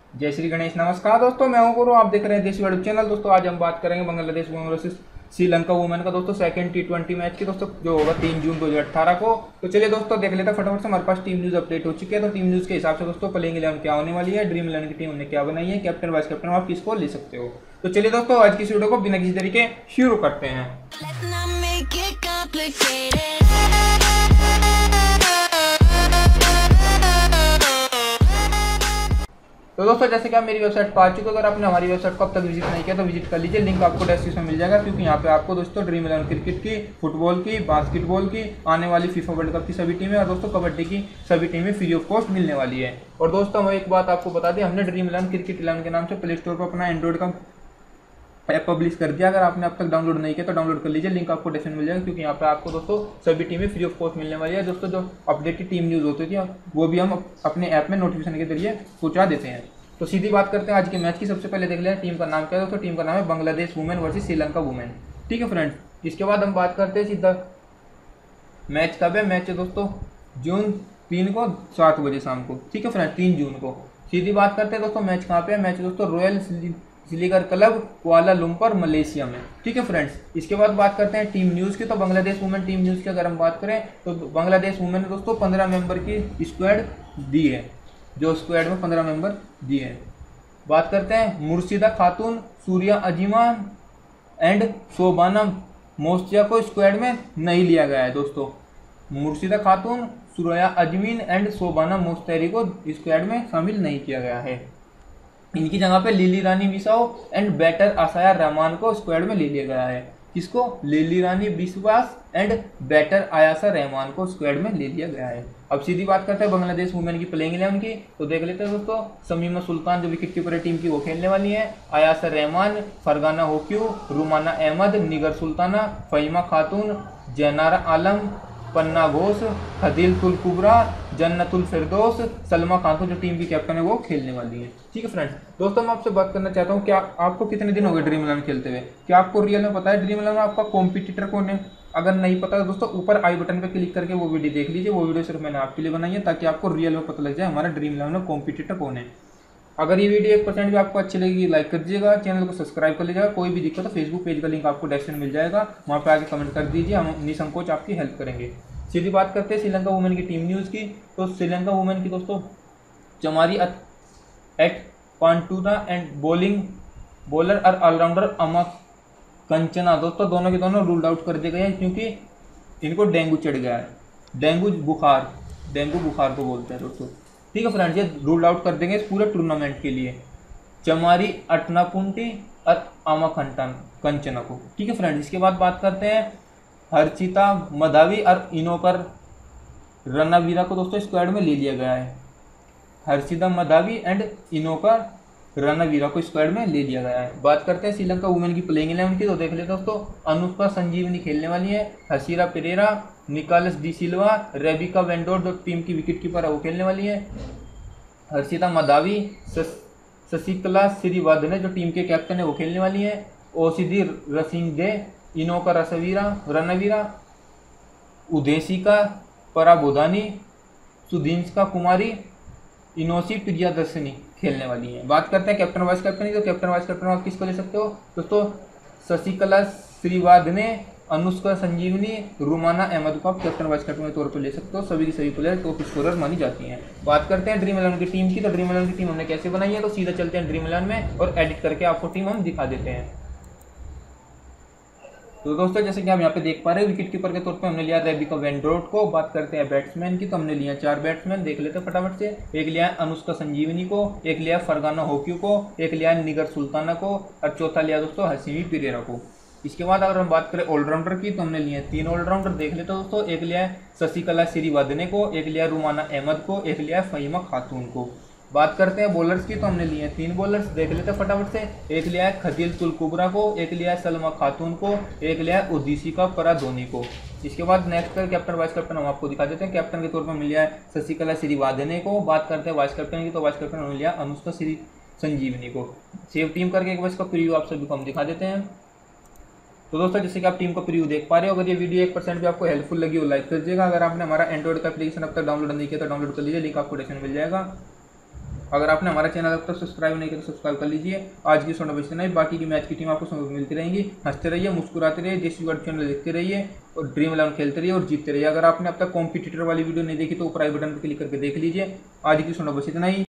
जय श्री गणेश। नमस्कार दोस्तों, मैं हूं गुरु, आप देख रहे हैं देसी यूट्यूब चैनल। दोस्तों आज हम बात करेंगे बांग्लादेश वुमेन वर्सेस श्रीलंका वुमेन का दोस्तों सेकंड T20 मैच की दोस्तों जो होगा 3 जून 2018 को। तो चलिए दोस्तों देख लेते हैं फटाफट से। हमारे पास टीम न्यूज़ अपडेट हो चुकी है। तो टीम न्यूज़ के हिसाब से दोस्तों प्लेइंग 11 क्या होने वाली है, ड्रीम 11 की टीम हमने क्या बनाई है, कैप्टन वाइस कैप्टन आप किसको ले सकते हो। तो चलिए दोस्तों आज की इस वीडियो को बिना किसी तरीके शुरू करते हैं। तो दोस्तों जैसे कि आप मेरी वेबसाइट पर आ चुके हो, अगर आपने हमारी वेबसाइट को अब तक विजिट नहीं किया तो विजिट कर लीजिए। लिंक आपको डिस्क्रिप्शन में मिल जाएगा, क्योंकि यहाँ पे आपको दोस्तों ड्रीम 11 क्रिकेट की, फुटबॉल की, बास्केटबॉल की, आने वाली फीफा वर्ल्ड कप की सभी टीमें और दोस्तों कबड्डी की सभी टीमें फ्री ऑफ कॉस्ट मिलने वाली है। और दोस्तों हम एक बात आपको बता दें, हमने ड्रीम 11 क्रिकेट 11 के नाम से प्ले स्टोर पर अपना एंड्रॉइड का ऐप पब्लिश कर दिया। अगर आपने अब तक डाउनलोड नहीं किया तो डाउनलोड कर लीजिए, लिंक आपको डिस्क्रिप्शन मिल जाएगा, क्योंकि यहाँ पे आपको दोस्तों सभी टीमें फ्री ऑफ कॉस्ट मिलने वाली है। दोस्तों जो अपडेटेड टीम न्यूज़ होती थी वो भी हम अपने ऐप में नोटिफिकेशन के जरिए पहुँचा देते हैं। तो सीधी बात करते हैं आज के मैच की। सबसे पहले देख लें टीम का नाम क्या है। दोस्तों टीम का नाम है Bangladesh women versus Sri women. ठीक है फ्रेंड्स। इसके बाद हम बात करते हैं सीधा मैच कब है। मैच है दोस्तों जून 3 को 7 बजे शाम को। ठीक है फ्रेंड्स, 3 जून को। सीधी बात करते हैं दोस्तों मैच कहाँ पे है। मैच दोस्तों royal Selangor club Kuala Lumpur Malaysia में। ठीक है फ्रेंड्स। इसके बाद बात करते हैं टीम न्यूज़ की। तो बांग्लादेश वुमेन टीम न्यूज़ की अगर हम बात करें तो बांग्लादेश वुमेन ने दोस्तों 15 मेंबर की स्क्वाड दी है, जो स्क्वाड में 15 मेंबर दिए हैं। बात करते हैं मुर्शिदा खातून, सूर्या अजीमान एंड शोबाना मोस्तिया को स्क्वाड में नहीं लिया गया है। दोस्तों मुर्शिदा खातून, सूर्या अजमीन एंड शोबाना मोस्तेरी को स्क्वाड में शामिल नहीं किया गया है। इनकी जगह पे लिली रानी बिसाओ एंड बैटर आसाया रहमान को स्क्वाड में ले लिया गया है। किसको? लिली रानी बिस्वास एंड बैटर आयासा रहमान को स्क्वाड में ले लिया गया है। अब सीधी बात करते हैं बांग्लादेश वुमेन की प्लेइंग 11 की। तो देख लेते हैं दोस्तों। शमीमा सुल्तान जो विकेट कीपर टीम की वो खेलने वाली है। आयासा रहमान, फरगाना होक्यू, रुमाना अहमद, निगर सुल्ताना, फहीमा खातून, जैनारा आलम, पन्ना घोष, हदील कुबरा, जन्नतुल फिरदौस, सलमा खातून जो टीम की कैप्टन है वो खेलने वाली है। ठीक है फ्रेंड्स। दोस्तों मैं आपसे बात करना चाहता हूँ, क्या आपको कितने दिन हो गए ड्रीम 11 खेलते हुए? क्या आपको रियल में पता है ड्रीम 11 में आपका कॉम्पिटिटर कौन है? अगर नहीं पता तो दोस्तों ऊपर आई बटन पर क्लिक करके वो वीडियो देख लीजिए। वो वीडियो सिर्फ मैंने आपके लिए बनाई है ताकि आपको रियल में पता लग जाए हमारा ड्रीम 11 में कॉम्पिटिटर कौन है। अगर ये वीडियो 1% भी आपको अच्छी लगेगी लाइक कर दीजिएगा, चैनल को सब्सक्राइब कर लीजिएगा। कोई भी दिक्कत तो फेसबुक पेज का लिंक आपको डिस्क्रिप्शन में मिल जाएगा, वहाँ पे आके कमेंट कर दीजिए, हम निसंकोच आपकी हेल्प करेंगे। सीधी बात करते हैं श्रीलंका वुमेन की टीम न्यूज़ की। तो श्रीलंका वुमेन की दोस्तों Chamari Atapattu and bowler और ऑलराउंडर अमा कंचना दोस्तों दोनों के दोनों रूल्ड आउट कर दिए गए हैं, क्योंकि इनको डेंगू चढ़ गया है। डेंगू बुखार को बोलते हैं दोस्तों। ठीक है फ्रेंड्स, ये रूल्ड आउट कर देंगे इस पूरे टूर्नामेंट के लिए चमारी अटनापुंटी और अमा कंचना को। ठीक है फ्रेंड्स। इसके बाद बात करते हैं हर्षिता मधावी और इनोकर रणवीरा को दोस्तों स्क्वाड में ले लिया गया है। हर्षिता मधावी एंड इनोकर रणवीरा को स्क्वाड में ले लिया गया है। बात करते हैं श्रीलंका वुमेन की प्लेइंग 11 की। तो देख लेते दोस्तों। अनुष्का संजीवनी खेलने वाली है। हसीरा पेरेरा, निकालस डी सिल्वा, रेबिका वेंडोर जो टीम की विकेट कीपर है वो खेलने वाली है। हर्षिता मधावी, शशिकला श्रीवाधने जो टीम के कैप्टन है वो खेलने वाली है। ओसिदी रसिंगडे, इनोका रणवीरा, उदेशिका पराबोधानी, सुधींस्का कुमारी, इनोसी प्रियदर्शनी खेलने वाली है। बात करते हैं कैप्टन वाइस कैप्टन की। तो कैप्टन वाइस कैप्टन आप किसको ले सकते हो दोस्तों? शशिकला श्रीवाधने, अनुष्का संजीवनी, रुमाना अहमद को आप कैप्टन वाइस कैप्टन के तौर पर ले सकते हो। सभी की सभी प्लेयर टॉप स्कोरर मानी जाती हैं। बात करते हैं ड्रीम 11 की टीम की। तो ड्रीम 11 की टीम हमने कैसे बनाई है, तो सीधा चलते हैं ड्रीम 11 में और एडिट करके आपको टीम हम दिखा देते हैं। तो दोस्तों जैसे कि हम यहाँ पे देख पा रहे हैं, विकेट कीपर के तौर पे हमने लिया रेबिका वेंड्रोट को। बात करते हैं बैट्समैन की। तो हमने लिया 4 बैट्समैन, देख लेते हैं फटाफट से। एक लिया है अनुष्का संजीवनी को, एक लिया फरगाना होक्यू को, एक लिया है निगर सुल्ताना को और चौथा लिया दोस्तों हसीमी पिरेरा को। इसके बाद अगर हम बात करें ऑलराउंडर की तो हमने लिए 3 ऑलराउंडर, देख लेते हैं दोस्तों। एक लिया है शशिकला श्रीवाधने को, एक लिया रुमाना अहमद को, एक लिया फहीमा खातून को। बात करते हैं बॉलर्स की। तो हमने लिए 3 बॉलर्स, देख लेते हैं फटाफट से। एक लिया है खदील कुबरा को, एक लिया है सलमा खातून को, एक लिया है उदीसिका पराधोनी को। इसके बाद नेक्स्ट कैप्टन वाइस कैप्टन हम आपको दिखा देते हैं। कैप्टन के तौर पर मिल लिया है शशिकला श्रीवाधने को। बात करते हैं वाइस कैप्टन की। तो वाइस कैप्टन हमने लिया अनुष्का संजीवनी को। सेव टीम करके एक बार इसका प्रीव्यू आप सभी को हम दिखा देते हैं। तो दोस्तों जैसे कि आप टीम का प्रीव्यू देख पा रहे हो, अगर ये वीडियो 1% भी आपको हेल्पफुल लगी हो लाइक कर दीजिएगा। अगर आपने हमारा एंड्रॉइड का एप्लीकेशन अब तक डाउनलोड नहीं किया तो डाउनलोड कर लीजिए, लिंक आपको डिस्क्रिप्शन में मिल जाएगा। अगर आपने हमारा चैनल अब तक सब्सक्राइब नहीं किया तो सब्सक्राइब कर लीजिए। आज की सोना बचते नहीं, बाकी की मैच की टीम आपको समझ मिलती रहेंगी। हंसते रहिए, मुस्कुराते रहिए, देसी वर्ल्ड चैनल देखते रहिए और ड्रीम 11 खेलते रहिए और जीतते रहिए। अगर आपने अब तक कॉम्पिटिटर वाली वीडियो नहीं देखी तो ऊपर आई बटन पर क्लिक करके देख लीजिए। आज की सोना बस इतना ही।